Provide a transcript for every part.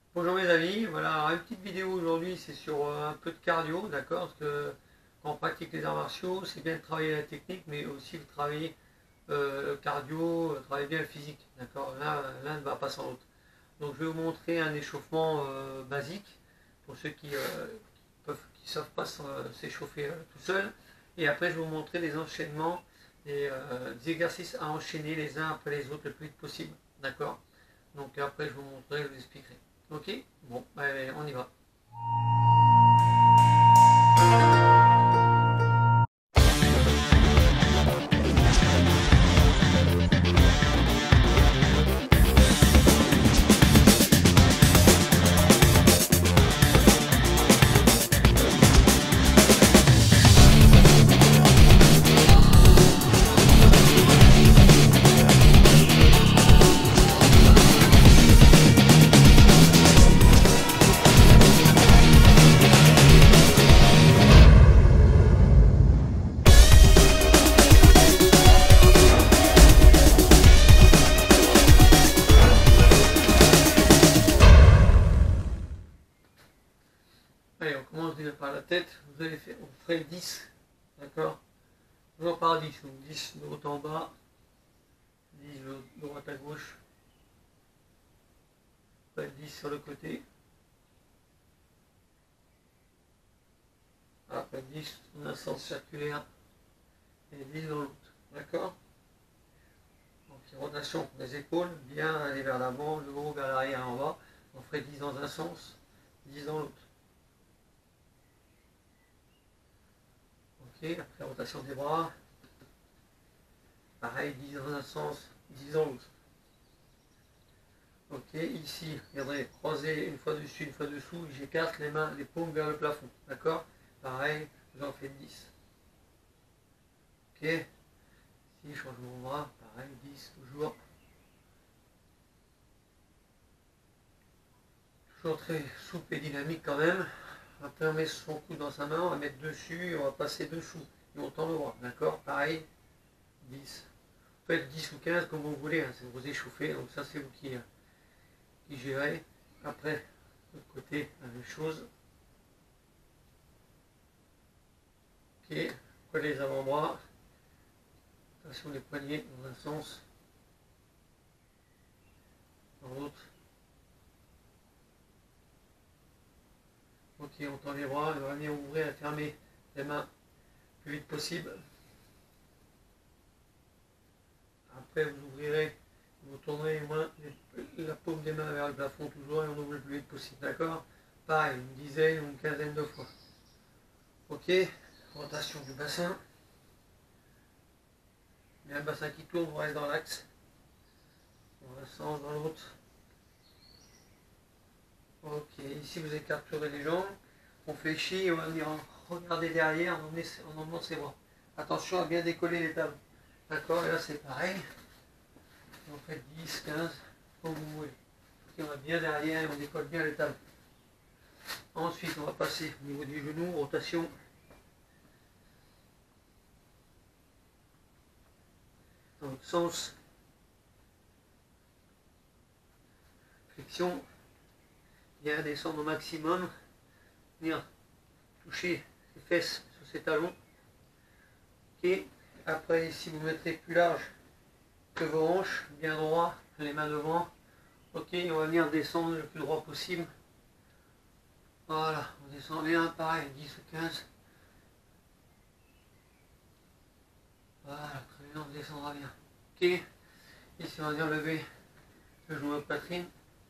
Bonjour mes amis, voilà une petite vidéo aujourd'hui, c'est sur un peu de cardio, d'accord? Parce que quand on pratique les arts martiaux, c'est bien de travailler la technique, mais aussi de travailler le cardio, travailler bien le physique, d'accord? L'un ne va pas sans l'autre. Donc je vais vous montrer un échauffement basique pour ceux qui savent pas s'échauffer tout seul. Et après je vais vous montrer des enchaînements, des exercices à enchaîner les uns après les autres le plus vite possible, d'accord? Donc après je vous montrerai, je vous expliquerai. Ok? Bon, allez, on y va. Allez, on commence déjà par la tête. On ferait 10, d'accord? Toujours par 10, donc 10 de haut en bas, 10 de droite à gauche, après 10 sur le côté, après 10 en un sens circulaire et 10 dans l'autre, d'accord? Donc rotation des épaules, bien aller vers l'avant, le haut vers l'arrière en bas. On ferait 10 dans un sens, 10 dans l'autre. Ok, après rotation des bras, pareil, 10 dans un sens, 10 dans l'autre. Ok, ici, regardez, croiser une fois dessus, une fois dessous, j'écarte les mains, les paumes vers le plafond, d'accord? Pareil, j'en fais 10. Ok, ici, je change mon bras, pareil, 10, toujours. Toujours très souple et dynamique quand même. Après, on met son coude dans sa main, on va mettre dessus et on va passer dessous. Et on tend le bras, d'accord? Pareil, 10. Vous faites 10 ou 15 comme vous voulez, hein, c'est vous échauffez, donc ça c'est vous qui gérez. Après, de l'autre côté, la même chose. Ok, collez les avant-bras. Attention les poignets dans un sens, dans l'autre. Ok, on tend les bras, on va venir ouvrir et fermer les mains le plus vite possible. Après, vous ouvrirez, vous tournerez la paume des mains vers le plafond toujours et on ouvre le plus vite possible, d'accord? Pareil, une dizaine ou une quinzaine de fois. Ok, rotation du bassin. Bien le bassin qui tourne, on reste dans l'axe. Dans un sens, dans l'autre. Ok, ici vous écarterez les jambes. On fléchit et on va venir regarder derrière en emmenant ses bras. Attention à bien décoller les talons. D'accord, et là c'est pareil. On fait 10, 15, comme vous voulez. On va bien derrière et on décolle bien les talons. Ensuite, on va passer au niveau du genou, rotation. Dans l'autre sens. Flexion. Bien descendre au maximum. Venir toucher les fesses sur ses talons. Ok. Après, ici, vous mettrez plus large que vos hanches, bien droit, les mains devant. Ok, on va venir descendre le plus droit possible. Voilà, on descend bien, pareil, 10 ou 15. Voilà, très bien, on descendra bien. Ok, ici on va venir lever le genou à poitrine.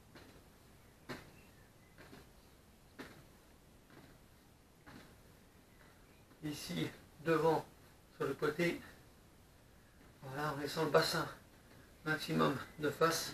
Ici, devant, sur le côté. Voilà, on descend le bassin, maximum de face.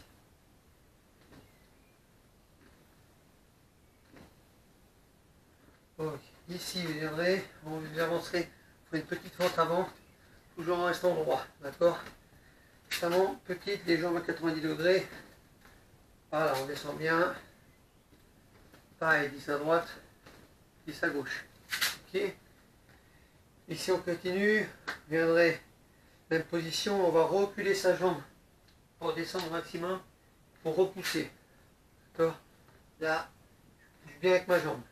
Ok, ici vous viendrez, vous avancerez, vous ferez une petite fente avant, toujours en restant droit, d'accord? Vraiment petite, les jambes à 90 degrés. Voilà, on descend bien. Pareil, 10 à droite, 10 à gauche. Ok. Ici on continue, viendrez, même position, on va reculer sa jambe pour descendre au maximum, pour repousser. D'accord? Là, je bouge bien avec ma jambe.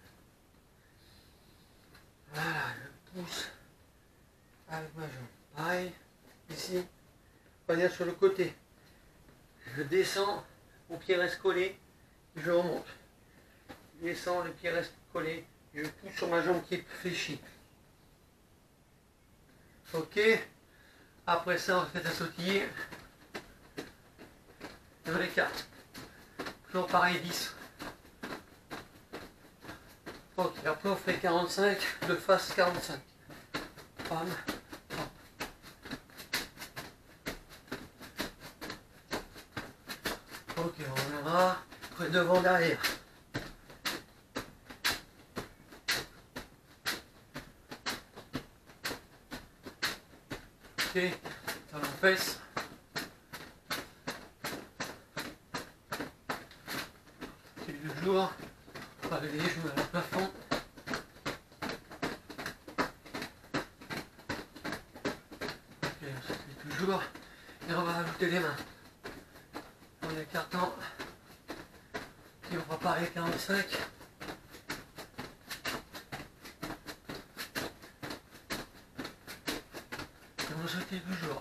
Voilà, je pousse avec ma jambe. Pareil, ici, on va venir sur le côté. Je descends, mon pied reste collé, je remonte. Je descends, le pied reste collé, je pousse sur ma jambe qui est fléchie. Ok. Après ça, on se fait à sautiller. Dans les cartes. Toujours pareil, 10. Ok, après on fait 45, de face 45. Pam, pam. Ok, on reviendra. Après devant, derrière. Ok, talon fesse. C'est toujours. Pas les genoux à le plafond. Ok, on se fait toujours. Et on va rajouter les mains. En écartant. Et on va parler 45. Et on saute toujours.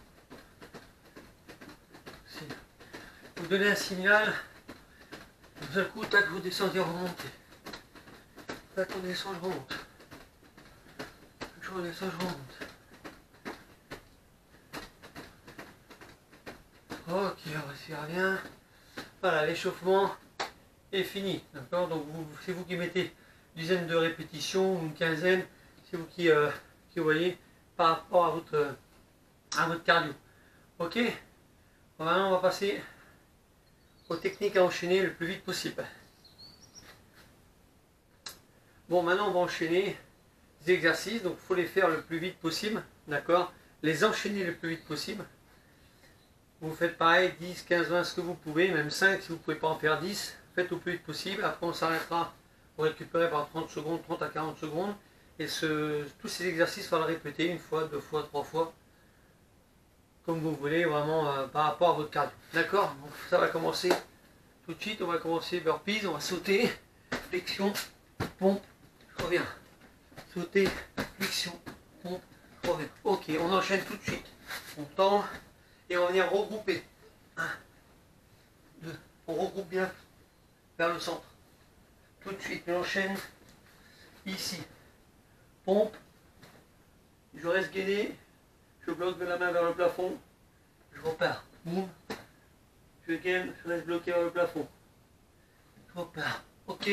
Si vous donnez un signal, d'un coup, tac, vous descendez, remontez. Tac, on descend, je remonte. Je redescends, je remonte. Ok, on respire bien. Voilà, l'échauffement est fini. D'accord. Donc c'est vous qui mettez une dizaine de répétitions ou une quinzaine. C'est vous qui voyez par rapport à votre cardio. Ok. Bon, maintenant, on va passer aux techniques à enchaîner le plus vite possible. Bon, maintenant, on va enchaîner les exercices. Donc, il faut les faire le plus vite possible. D'accord. Les enchaîner le plus vite possible. Vous faites pareil, 10, 15, 20, ce que vous pouvez, même 5 si vous ne pouvez pas en faire 10, faites au plus vite possible. Après on s'arrêtera pour récupérer par 30 secondes, 30 à 40 secondes. Et tous ces exercices, il va le répéter une fois, deux fois, trois fois, comme vous voulez, vraiment par rapport à votre cardio. D'accord. Donc ça va commencer tout de suite, on va commencer burpees, on va sauter, flexion, pompe, je reviens. Sauter, flexion, pompe, je reviens. Ok, on enchaîne tout de suite. On tend. Et on va venir regrouper. 1, 2. On regroupe bien vers le centre. Tout de suite, j'enchaîne ici. Pompe. Je reste gainé. Je bloque de la main vers le plafond. Je repars. Boum. Je gaine. Je reste bloqué vers le plafond. Je repars. Ok.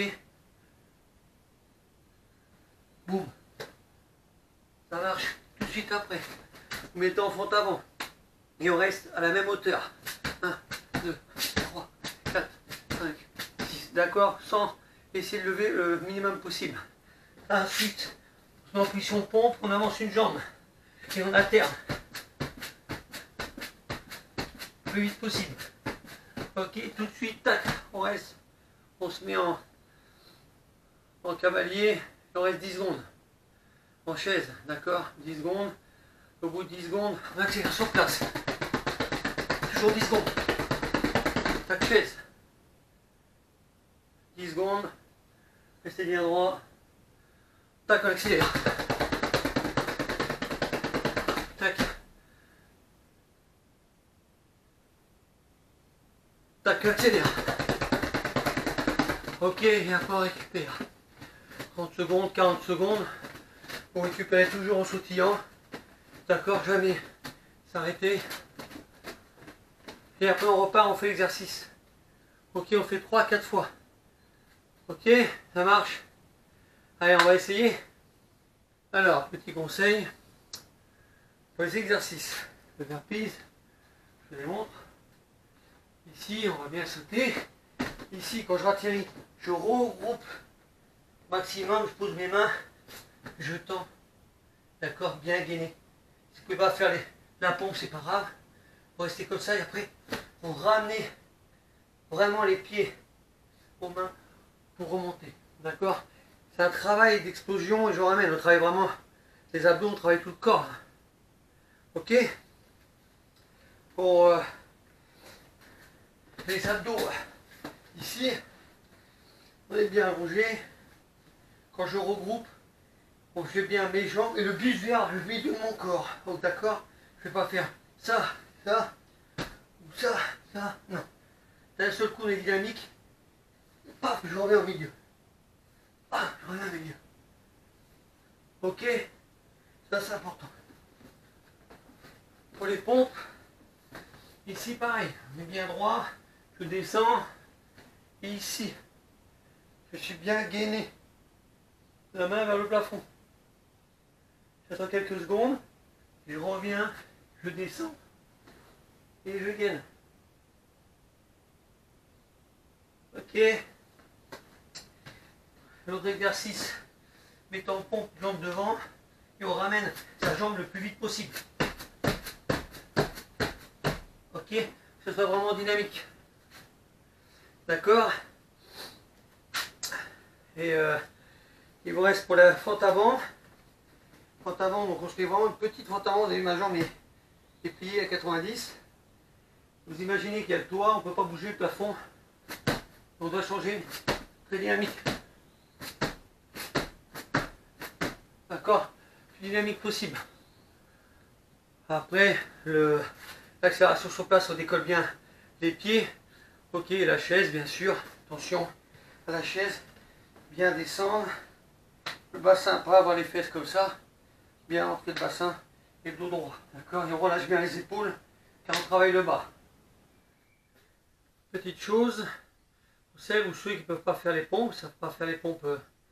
Boum. Ça marche tout de suite après. Vous mettez en front avant. Et on reste à la même hauteur. 1, 2, 3, 4, 5, 6. D'accord. Sans essayer de lever le minimum possible. Ensuite, en position pompe, on avance une jambe. Et on alterne. Le plus vite possible. Ok, tout de suite, tac, on reste. On se met en cavalier. On reste 10 secondes. En chaise, d'accord, 10 secondes. Au bout de 10 secondes, on accélère sur place. Toujours 10 secondes. Tac, chaise. 10 secondes. Restez bien droit. Tac, on accélère. Tac. Tac, on accélère. Ok, et après on récupère. 30 secondes, 40 secondes. Vous récupérez toujours en sautillant. D'accord, jamais s'arrêter. Et après on repart, on fait l'exercice. Ok, on fait 3-4 fois. Ok, ça marche. Allez, on va essayer. Alors, petit conseil. Pour les exercices de burpees, je les montre. Ici, on va bien sauter. Ici, quand je ratterris, je regroupe maximum, je pose mes mains, je tends. D'accord, bien gainé. Si vous ne pouvez pas faire la pompe, c'est pas grave. Vous restez comme ça et après, vous ramenez vraiment les pieds aux mains pour remonter. D'accord. C'est un travail d'explosion et je ramène. On travaille vraiment les abdos, on travaille tout le corps. Ok. Pour les abdos, ici, On est bien allongé. Quand je regroupe, on fait bien mes jambes et le bus vers le milieu de mon corps. Donc d'accord, je ne vais pas faire ça, ça, ou ça, ça, non. D'un seul coup, on est dynamique. Paf, je reviens au milieu. Ah, je reviens au milieu. Ok, ça c'est important. Pour les pompes, ici pareil, on est bien droit, je descends, et ici, je suis bien gainé. La main vers le plafond. J'attends quelques secondes, je reviens, je descends, et je gaine. Ok. L'autre exercice, mettons en pompe, jambe devant, et on ramène sa jambe le plus vite possible. Ok, que ce soit vraiment dynamique. D'accord. Et il vous reste pour la fente avant. Fente avant, donc on se fait vraiment une petite fente avant. Vous avez vu, ma jambe est pliée à 90. Vous imaginez qu'il y a le toit, on ne peut pas bouger le plafond. On doit changer. Très dynamique. D'accord, plus dynamique possible. Après, l'accélération sur place, on décolle bien les pieds. Ok, la chaise, bien sûr. Attention à la chaise. Bien descendre. Le bassin, pas avoir les fesses comme ça. Bien entrer le bassin et le dos droit. D'accord, et on relâche bien les épaules car on travaille le bas. Petite chose, pour celles ou ceux qui ne peuvent pas faire les pompes, ne savent pas faire les pompes,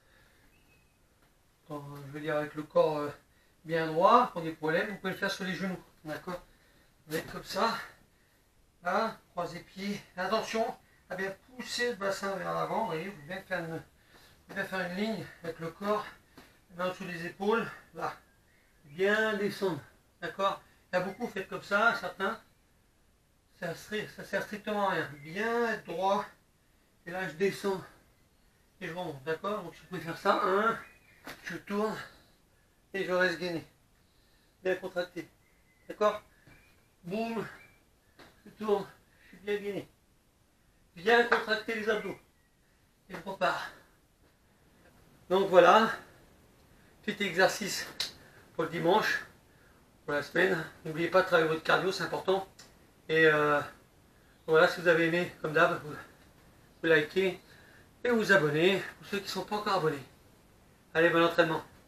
je veux dire avec le corps bien droit, pour des problèmes, vous pouvez le faire sur les genoux. D'accord, vous êtes comme ça. Là, croisez pieds. Attention à bien pousser le bassin vers l'avant. Vous voyez, vous bien faire une ligne avec le corps, en dessous des épaules. Là, bien descendre. D'accord. Il y a beaucoup, faites comme ça, certains. Ça sert strictement à rien. Bien être droit. Et là, je descends et je remonte. D'accord. Donc, je peux faire ça. Je tourne et je reste gainé. Bien contracté. D'accord. Boum. Je tourne, je suis bien gainé. Bien contracter les abdos. Et je repars. Donc voilà, petit exercice pour le dimanche, pour la semaine. N'oubliez pas de travailler votre cardio, c'est important. Et voilà, si vous avez aimé, comme d'hab, vous likez et vous abonnez pour ceux qui ne sont pas encore abonnés. Allez, bon entraînement.